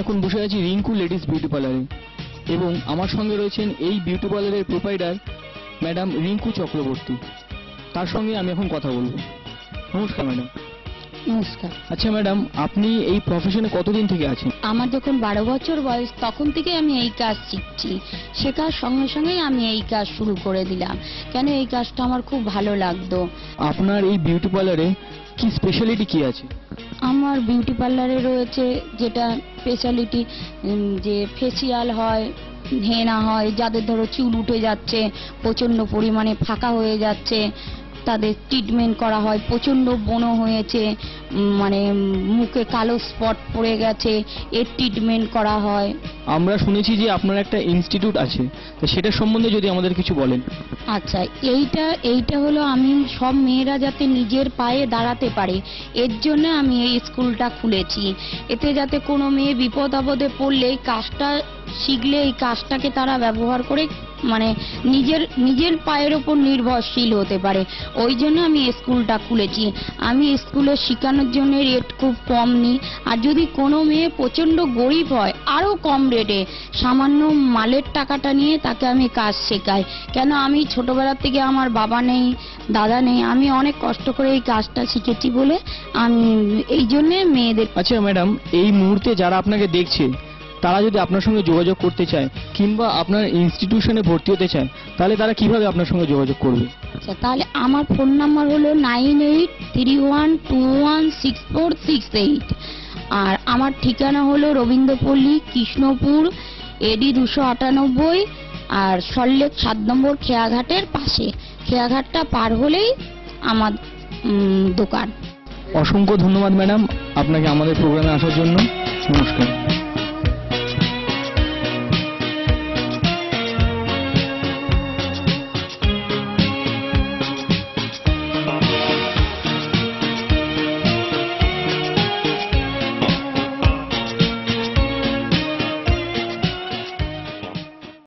এখন বসে আছি রিঙ্কু লেডিস বিউটি পার্লারে এবং আমার সঙ্গে রয়েছেন এই বিউটি পার্লারের প্রোপাইটার ম্যাডাম রিঙ্কু চক্রবর্তী। তার সঙ্গে আমি এখন কথা বলবো। নমস্কার ম্যাডাম। নমস্কার। আচ্ছা ম্যাডাম, আপনি এই প্রফেশনে কতদিন থেকে আছেন? আমার যখন 12 বছর বয়স তখন থেকে আমি এই কাজ শিখছি। শেখার সঙ্গে সঙ্গেই আমি এই কাজ শুরু করে দিলাম, কেন এই কাজটা আমার খুব ভালো লাগতো। আপনার এই বিউটি পার্লারে কি স্পেশালিটি কি আছে? আমার বিউটি পার্লারে রয়েছে যেটা স্পেশালিটি, যে ফেসিয়াল হয়, হেনা হয়, যাদের ধরো চুল উঠে যাচ্ছে, প্রচন্ড পরিমাণে ফাঁকা হয়ে যাচ্ছে, তাদের ট্রিটমেন্ট করা হয়। প্রচন্ড ব্রণ হয়েছে, মানে মুখে কালো স্পট পড়ে গেছে, এর ট্রিটমেন্ট করা হয়। আমরা শুনেছি যে আপনার একটা ইনস্টিটিউট আছে, তো সেটার সম্বন্ধে যদি আমাদের কিছু বলেন। আচ্ছা, এইটা হলো আমি সব মেয়েরা যাতে নিজের পায়ে দাঁড়াতে পারে, এর জন্য আমি এই স্কুলটা খুলেছি। এতে যাতে কোনো মেয়ে বিপদ আপদে পড়লে এই কাজটা শিখলে এই কাজটাকে তারা ব্যবহার করে মানে নিজের পায়ের ওপর নির্ভরশীল হতে পারে, ওই জন্য আমি স্কুলটা খুলেছি। আমি স্কুলে শেখানোর জন্য রেট খুব কম নিই, আর যদি কোনো মেয়ে প্রচন্ড গরিব হয় আরো কম রেটে সামান্য মালের টাকাটা নিয়ে তাকে আমি কাজ শেখাই। কেন আমি ছোটবেলা থেকে আমার বাবা নেই, দাদা নেই, আমি অনেক কষ্ট করে এই কাজটা শিখেছি বলে আমি এই জন্যে মেয়েদের। আচ্ছা ম্যাডাম, এই মুহূর্তে যারা আপনাকে দেখছে তারা যদি আপনার সঙ্গে যোগাযোগ করতে চায় কিংবা আপনার ইনস্টিটিউশনে ভর্তি হতে চায়, তাহলে তারা কিভাবে আপনার সঙ্গে যোগাযোগ করবে? আচ্ছা, তাহলে আমার ফোন নাম্বার হলো 9831216468, আর আমার ঠিকানা হলো রবীন্দ্রপল্লী, কৃষ্ণপুর, এডি 298, আর সল্লেক 7 নম্বর খেয়াঘাটের পাশে। খেয়াঘাটটা পার হলেই আমার দোকান। অসংখ্য ধন্যবাদ ম্যাডাম আপনাকে আমাদের প্রোগ্রামে আসার জন্য। নমস্কার।